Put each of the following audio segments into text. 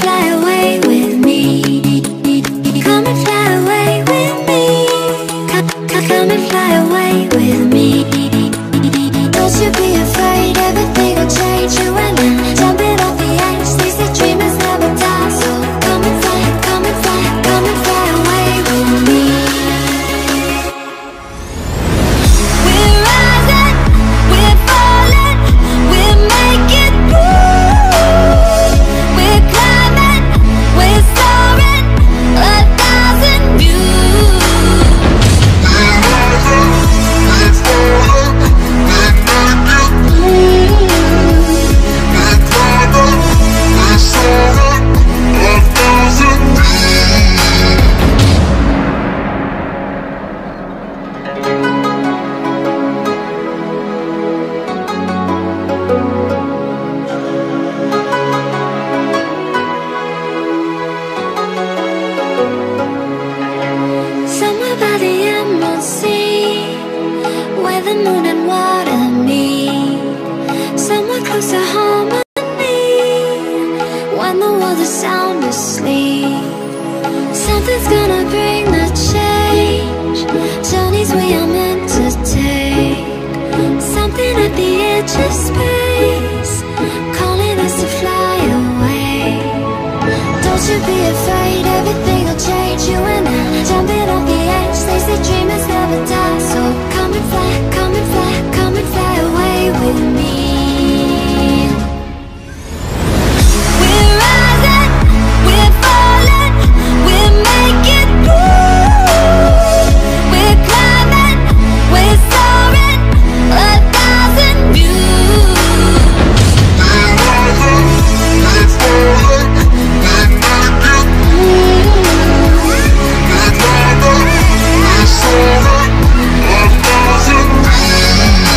fly away with me. Come and fly away with me. Come and fly away with me. Don't you be afraid, everything will change. You and I, jumping off the edge. They say dreamers never die. So come and fly, come and fly, come and fly away with me. We're rising, we're falling, we're making moves. We're climbing, we're soaring, 1,000 views. We're rising, we're falling, we're making moves. We're climbing, we're soaring, 1,000 views. Somewhere by the emerald sea, where the moon and water meet. Somewhere close to harmony, when the world is sound asleep. Something's gonna bring the change, journeys we are meant to take. Something at the edge of space, calling us to fly away. Don't you be afraid, everything will change. You and I, jumping off the edge. They say dreamers never die. So come and fly, come and fly, come and fly away with me. We're rising, we're falling, we're making moves. We're climbing, we're soaring, 1,000 views. We're rising, we're falling, we're making moves. We're climbing, we're soaring, 1,000 views.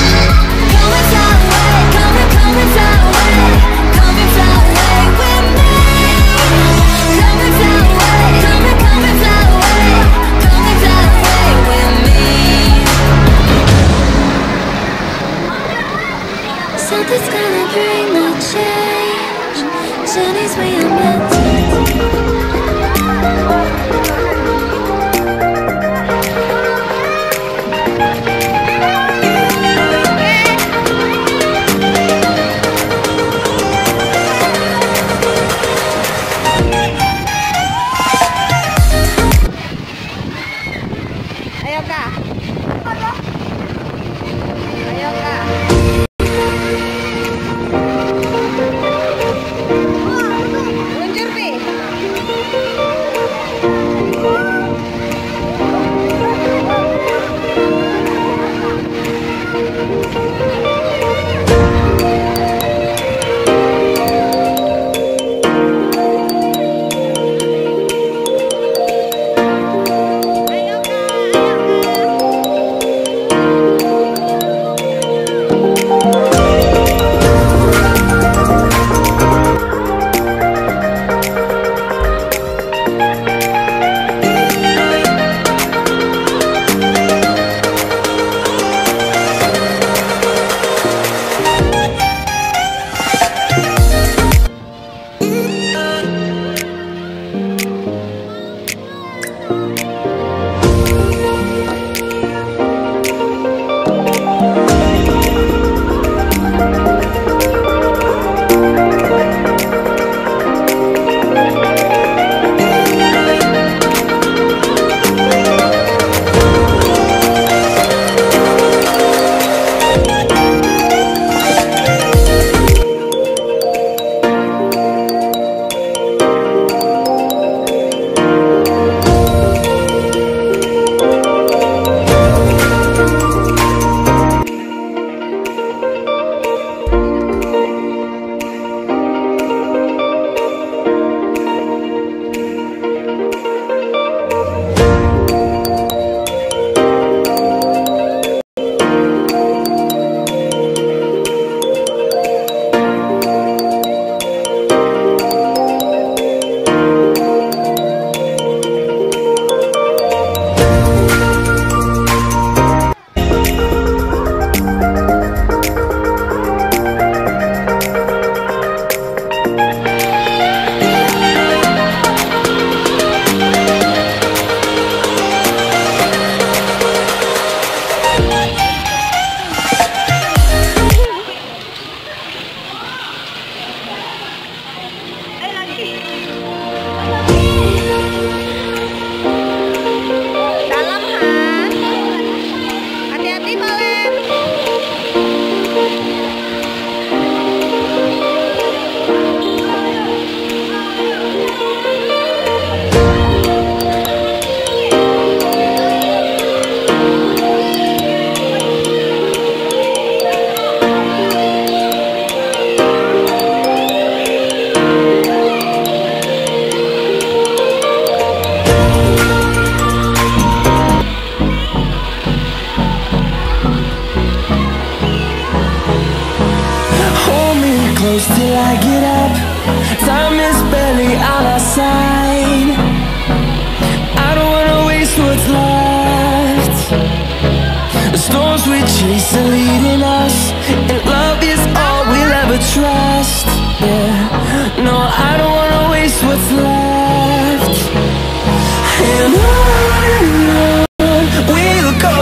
She's leading us, and love is all we'll ever trust. Yeah, no, I don't wanna waste what's left. And on we'll go,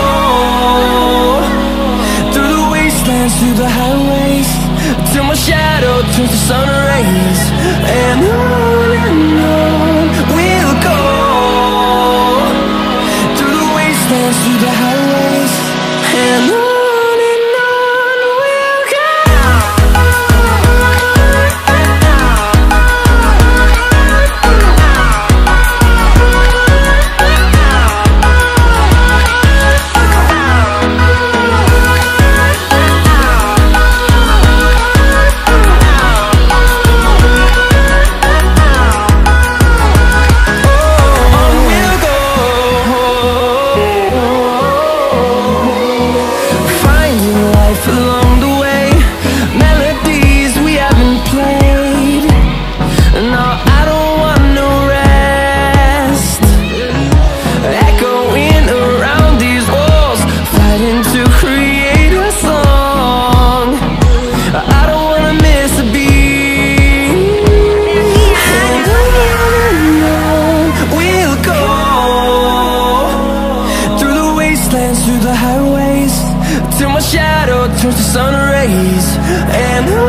through the wastelands, through the highways, till my shadow turns to sun rays. And on we'll go, through the wastelands, through the highways, and on. Through the highways, till my shadow turns to sun rays. And